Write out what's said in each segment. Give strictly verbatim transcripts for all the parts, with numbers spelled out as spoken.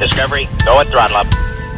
Discovery, go at throttle up.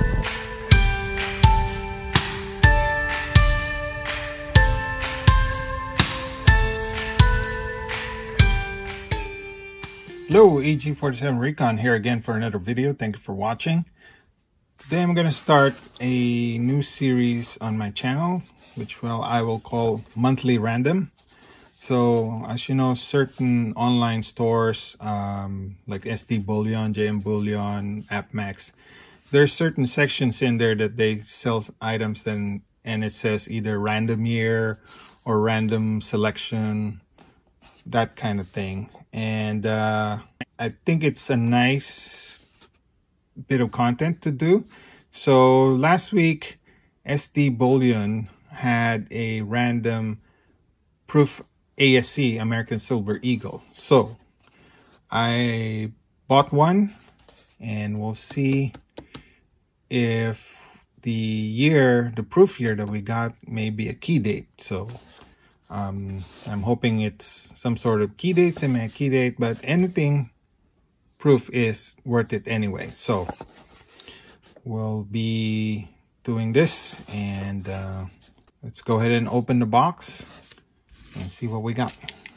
Hello, A G forty-seven Recon here again for another video. Thank you for watching. Today I'm going to start a new series on my channel, which well I will call Monthly Random. So as you know, certain online stores um, like S D Bullion, J M Bullion, AppMax, there's certain sections in there that they sell items then, and it says either random year or random selection, that kind of thing. And uh, I think it's a nice bit of content to do. So last week, S D Bullion had a random proof A S C, American Silver Eagle. So I bought one and we'll see if the year, the proof year that we got may be a key date. So um, I'm hoping it's some sort of key date, semi key date, but anything proof is worth it anyway. So we'll be doing this, and uh, let's go ahead and open the box and see what we got.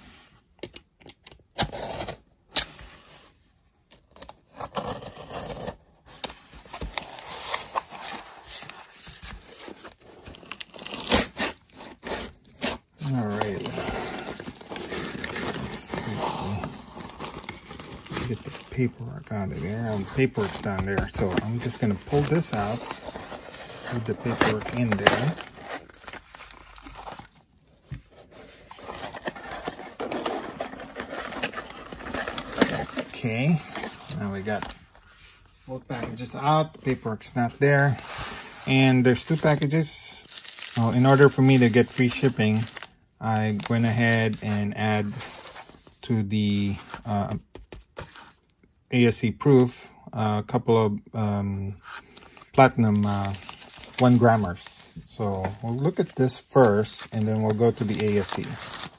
All right, let's see. Get the paperwork out of there. Um, paperwork's down there, so I'm just gonna pull this out, put the paperwork in there. Okay, now we got both packages out. The paperwork's not there, and there's two packages. Well, in order for me to get free shipping, I went ahead and add to the uh, A S C proof uh, a couple of um, platinum uh, one grammers. So we'll look at this first, and then we'll go to the A S C.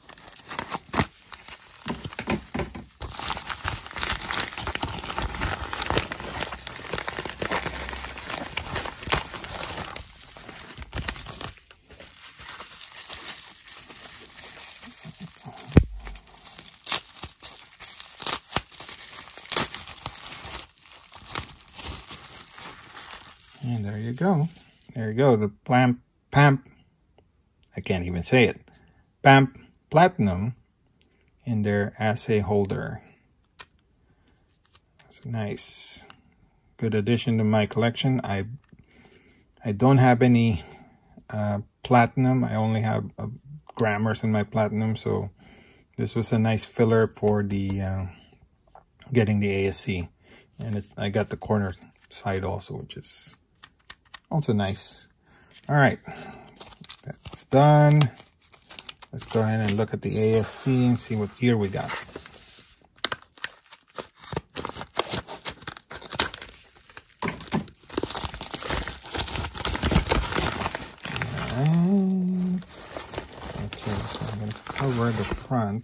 And there you go. There you go. The Plamp, Pamp, I can't even say it. Pamp Platinum in their assay holder. It's a nice, good addition to my collection. I I don't have any uh, platinum. I only have uh, grammars in my platinum. So this was a nice filler for the uh, getting the A S C. And it's, I got the corner side also, which is also nice. All right, that's done. Let's go ahead and look at the A S C and see what year we got. Right. Okay, so I'm going to cover the front,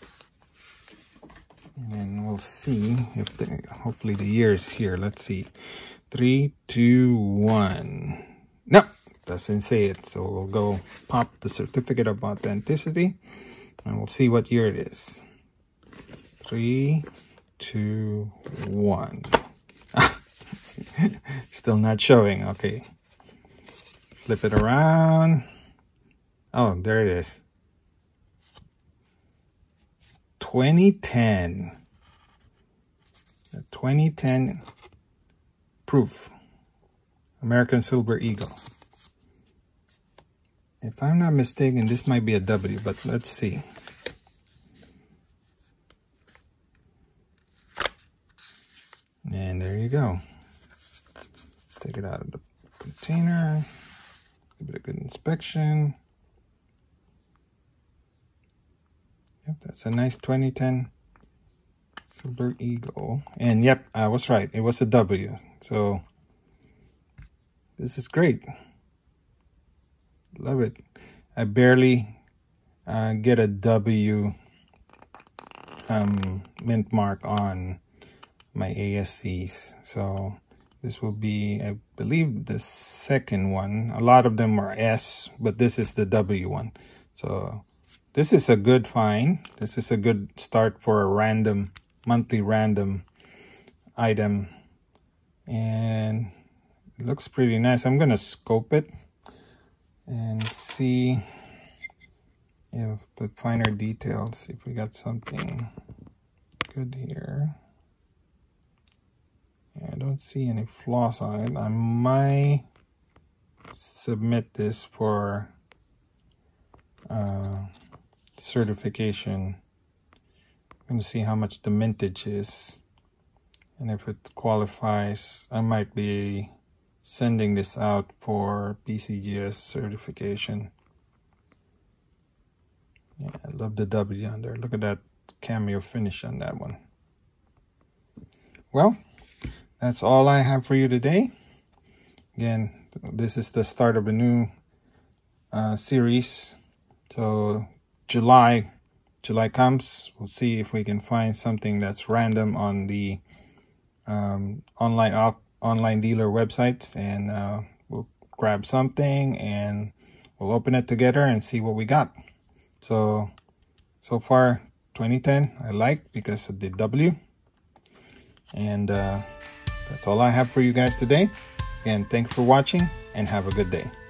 and then we'll see if the, hopefully the year is here. Let's see. Three, two, one. No, doesn't say it. So we'll go pop the certificate of authenticity, and we'll see what year it is. Three, two, one. Still not showing. Okay. Flip it around. Oh, there it is. twenty ten. The twenty ten proof American Silver Eagle. If I'm not mistaken, this might be a W, but let's see. And there you go. Take it out of the container. Give it a good inspection. Yep, that's a nice twenty ten Silver Eagle. And yep, I was right. It was a W. So this is great. Love it. I barely uh, get a W um, mint mark on my A S Cs. So This will be, I believe, the second one. A lot of them are S, but this is the W one. So this is a good find. This is a good start for a random, monthly random item. And it looks pretty nice. I'm going to scope it and see if the finer details, if we got something good here. I don't see any flaws on it. I might submit this for uh, certification. I'm going to see how much the mintage is. And if it qualifies, I might be sending this out for P C G S certification. Yeah, I love the W on there. Look at that cameo finish on that one. Well, that's all I have for you today. Again, this is the start of a new uh, series. So July, July comes, we'll see if we can find something that's random on the um, online uh, online dealer websites, and uh, we'll grab something and we'll open it together and see what we got. So, so far twenty ten I like because of the W. And uh, that's all I have for you guys today. Again, thanks for watching and have a good day.